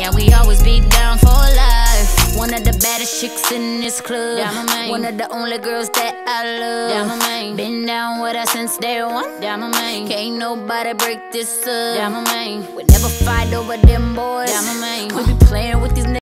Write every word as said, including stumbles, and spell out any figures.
Yeah, we always be down for life. One of the baddest chicks in this club. Diamond main. One of the only girls that I love. Diamond main. Been down with her since day one. Diamond main. Can't nobody break this up. Diamond main. We never fight over them boys. Diamond main. We be playing with these niggas.